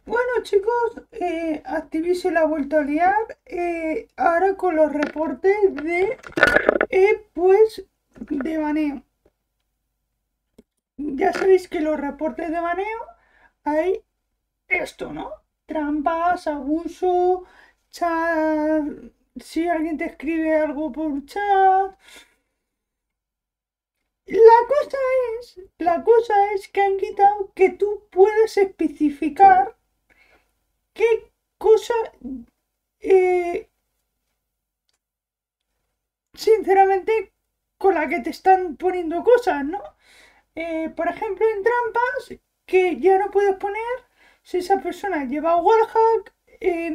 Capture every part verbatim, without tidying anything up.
Bueno, chicos, eh, Activision la ha vuelto a liar. Eh, ahora con los reportes de, eh, pues, de baneo. Ya sabéis que los reportes de baneo hay esto, ¿no? Trampas, abuso, chat. Si alguien te escribe algo por chat. La cosa es, la cosa es que han quitado que tú puedes especificar qué cosa eh, sinceramente, con la que te están poniendo cosas, ¿no? Eh, por ejemplo, en trampas, que ya no puedes poner si esa persona lleva wallhack, eh,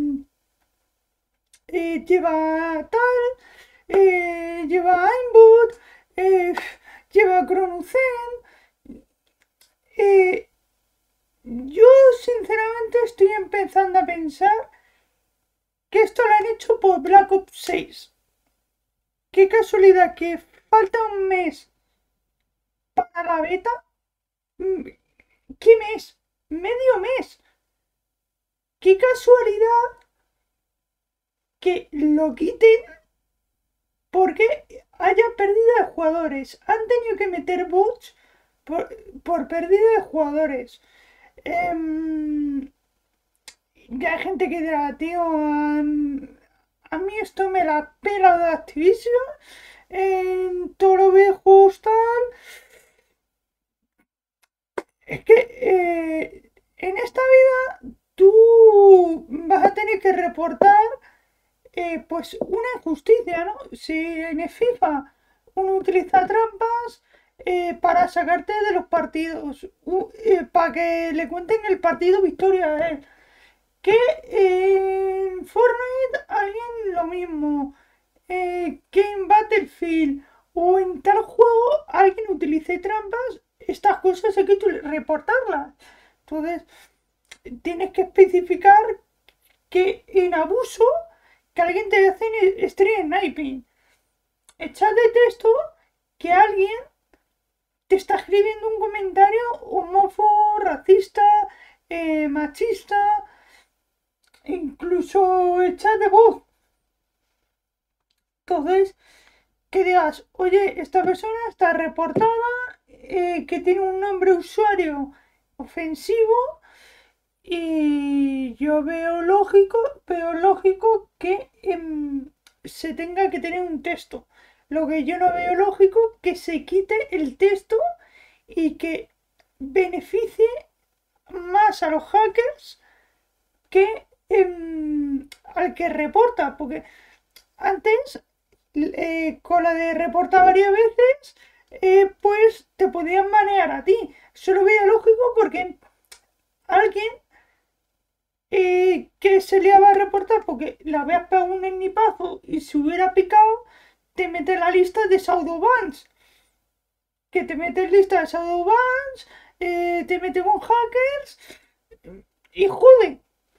eh, lleva tal, eh, lleva aimbot, eh, lleva cronucen. Eh, yo, sinceramente, estoy empezando a pensar que esto lo han hecho por Black Ops seis. Qué casualidad que falta un mes para la beta. Mm, ¿Qué mes? Medio mes. Qué casualidad que lo quiten porque haya pérdida de jugadores. Han tenido que meter bots por, por pérdida de jugadores. Eh, ya hay gente que dirá, tío, um, a mí esto me la pela de Activision. En todo lo viejos tal. Es que eh, en esta vida tú vas a tener que reportar eh, pues una injusticia, ¿no? Si en el FIFA uno utiliza trampas eh, para sacarte de los partidos, u- eh, para que le cuenten el partido victoria a él. Que en Fortnite alguien lo mismo, eh, que en Battlefield o en tal juego alguien utilice trampas, estas cosas hay que tu- reportarlas. Entonces, tienes que especificar que en abuso que alguien te hace stream sniping. Echa de texto que alguien te está escribiendo un comentario homófobo, racista, eh, machista, incluso echa de voz. Entonces, que digas, oye, esta persona está reportada, eh, que tiene un nombre usuario ofensivo y yo veo lógico, veo lógico que em, se tenga que tener un texto. Lo que yo no veo lógico que se quite el texto y que beneficie más a los hackers que em, al que reporta, porque antes eh, con la de reportar varias veces, eh, pues te podían manejar a ti. Eso lo veía lógico porque alguien eh, que se le iba a reportar porque le habías pegado un ennipazo y se hubiera picado, te mete en la lista de Shadowbans. Que te mete en lista de Shadowbans, eh, te mete con hackers y jode.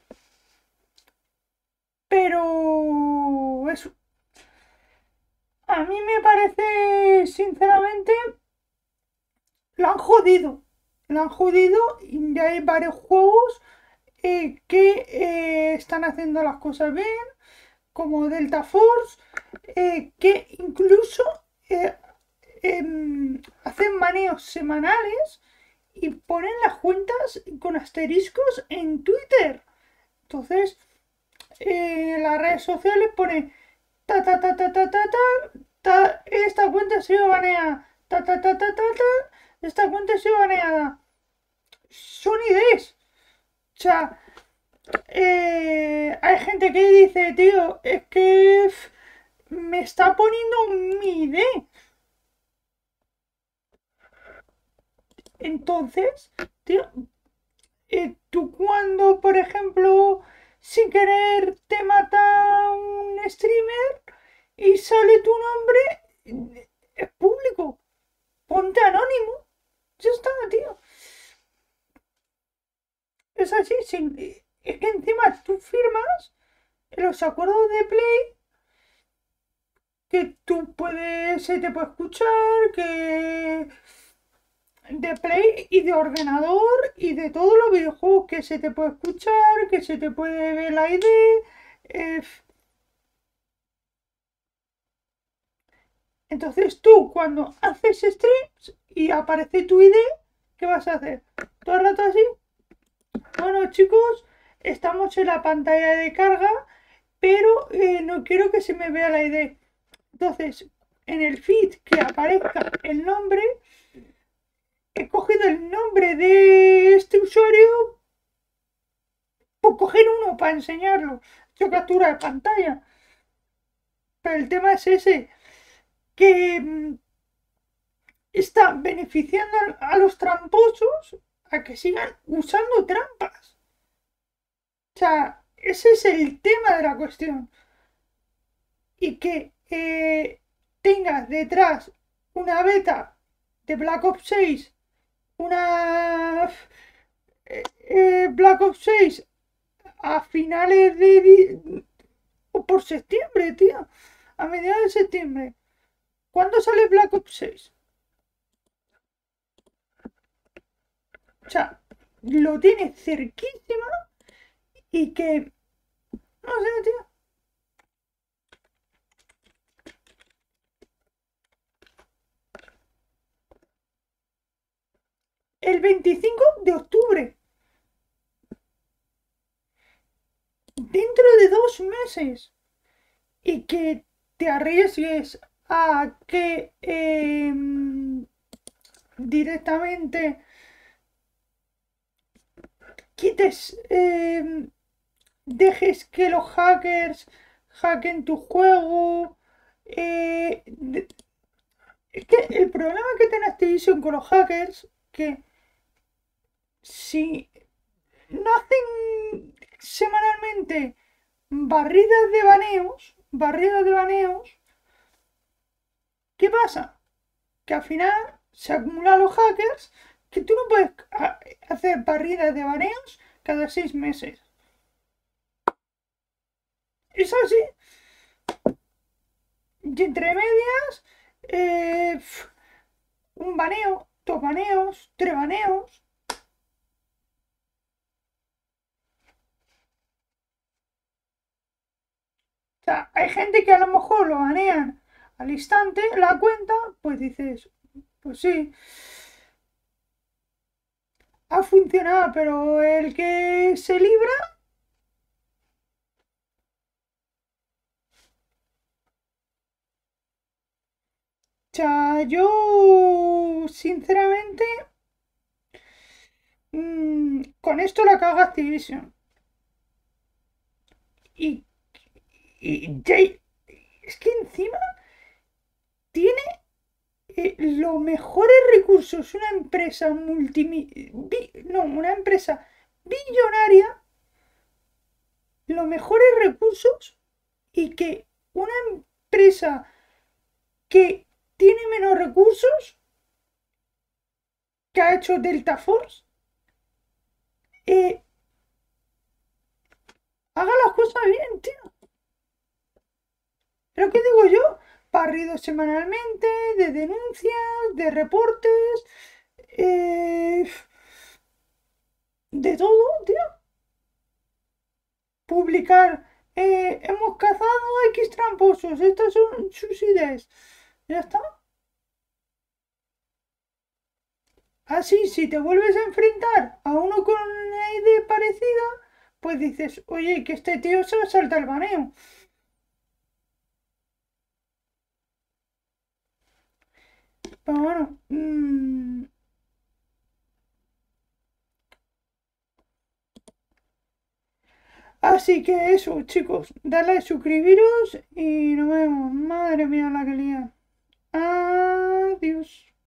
Pero eso, a mí me parece, sinceramente, lo han jodido. Lo han jodido y ya hay varios juegos eh, que eh, están haciendo las cosas bien, como Delta Force, eh, que incluso eh, em, hacen maneos semanales y ponen las cuentas con asteriscos en Twitter. Entonces, eh, en las redes sociales pone ta ta ta ta ta ta ta, ta esta cuenta ha sido baneada, ta ta ta ta ta ta, esta cuenta ha sido baneada. Son ideas. O sea, eh, hay gente que dice, tío, es que me está poniendo mi idea. Entonces, tío, eh, tú cuando, por ejemplo, sin querer te mata un streamer y sale tu nombre, es público. Ponte anónimo. Ya está, tío. Es así. Sin, es que encima tú firmas los acuerdos de Play que tú puedes, se te puede escuchar, que de Play y de ordenador y de todos los videojuegos que se te puede escuchar, que se te puede ver la I D. eh, Entonces tú cuando haces streams y aparece tu I D, ¿qué vas a hacer? Todo el rato así. Bueno chicos, estamos en la pantalla de carga, pero eh, no quiero que se me vea la I D. Entonces, en el feed que aparezca el nombre, he cogido el nombre de este usuario por coger uno para enseñarlo. Yo captura de pantalla. Pero el tema es ese, que mm, está beneficiando a los tramposos a que sigan usando trampas. O sea, ese es el tema de la cuestión. Y que eh, tengas detrás una beta de Black Ops seis, una eh, eh, Black Ops seis a finales de... o por septiembre, tío. A mediados de septiembre. ¿Cuándo sale Black Ops seis? O sea, lo tiene cerquísima y que... No sé, tío. El veinticinco de octubre. Dentro de dos meses. Y que te arriesgues a que eh, directamente quites, eh, dejes que los hackers hacken tu juego. Eh, es que el problema que tiene Activision con los hackers, que si no hacen semanalmente barridas de baneos, barridas de baneos, ¿qué pasa? Que al final se acumulan los hackers, que tú no puedes hacer barridas de baneos cada seis meses. Es así. Y entre medias, eh, un baneo, dos baneos, tres baneos. O sea, hay gente que a lo mejor lo banean al instante la cuenta, pues dices, pues sí, ha funcionado, pero el que se libra, o sea, yo sinceramente mmm, con esto la caga Activision. Y, y Jay, es que encima tiene eh, los mejores recursos, una empresa multimi... no, una empresa billonaria, los mejores recursos y que una empresa que tiene menos recursos, que ha hecho Delta Force, eh, haga las cosas bien, tío. Pero ¿qué digo yo? Barridos semanalmente, de denuncias, de reportes, eh, de todo, tío. Publicar, eh, hemos cazado a X tramposos, estas son sus ideas. Ya está. Así, si te vuelves a enfrentar a uno con una idea parecida, pues dices, oye, que este tío se va a saltar el baneo. Pero bueno, mmm, así que eso, chicos, dale a suscribiros y nos vemos. Madre mía, la que lía. Adiós.